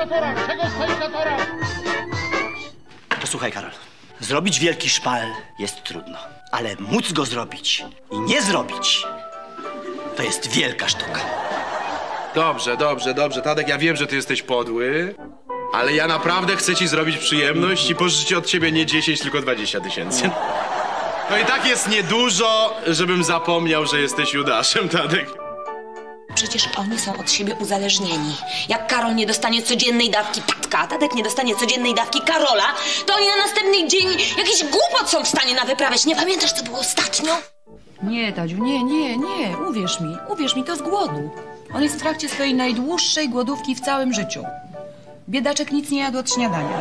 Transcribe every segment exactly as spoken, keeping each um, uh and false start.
na torach? Czego stoisz na torach? Posłuchaj, Karol. Zrobić wielki szpal jest trudno, ale móc go zrobić i nie zrobić to jest wielka sztuka. Dobrze, dobrze, dobrze. Tadek, ja wiem, że ty jesteś podły, ale ja naprawdę chcę ci zrobić przyjemność i pożyczyć od ciebie nie dziesięć, tylko dwadzieścia tysięcy. No i tak jest niedużo, żebym zapomniał, że jesteś Judaszem, Tadek. Przecież oni są od siebie uzależnieni. Jak Karol nie dostanie codziennej dawki Tatka, a Tadek nie dostanie codziennej dawki Karola, to oni na następny dzień jakiś głupot są w stanie nawyprawiać. Nie pamiętasz, co było ostatnio? Nie, Tadziu, nie, nie, nie. Uwierz mi, uwierz mi, to z głodu. On jest w trakcie swojej najdłuższej głodówki w całym życiu. Biedaczek nic nie jadł od śniadania.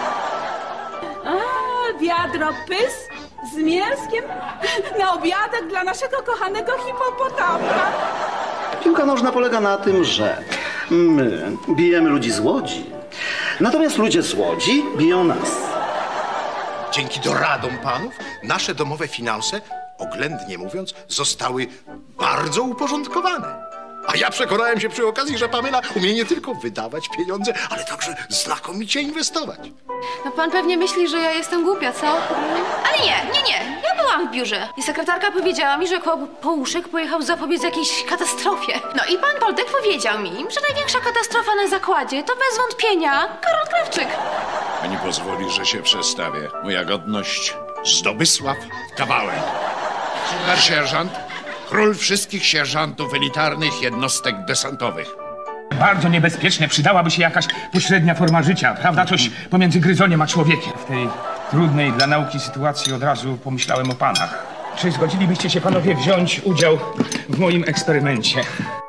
A, wiadro pys z mięskiem na obiadek dla naszego kochanego hipopotamka. Piłka nożna polega na tym, że my bijemy ludzi z Łodzi, natomiast ludzie z Łodzi biją nas. Dzięki doradom panów nasze domowe finanse, oględnie mówiąc, zostały bardzo uporządkowane. A ja przekonałem się przy okazji, że Pamela umie nie tylko wydawać pieniądze, ale także znakomicie inwestować. No pan pewnie myśli, że ja jestem głupia, co? Ale nie, nie, nie. Ja byłam w biurze i sekretarka powiedziała mi, że Połuszek pojechał zapobiec jakiejś katastrofie. No i pan Poldek powiedział mi, że największa katastrofa na zakładzie to bez wątpienia Karol Krawczyk. Pani pozwoli, że się przedstawię. Moja godność Zdobysław Kawałek. Super sierżant, król wszystkich sierżantów elitarnych jednostek desantowych. Bardzo niebezpieczne, przydałaby się jakaś pośrednia forma życia, prawda? Coś pomiędzy gryzoniem a człowiekiem. W tej trudnej dla nauki sytuacji od razu pomyślałem o panach. Czy zgodzilibyście się panowie wziąć udział w moim eksperymencie?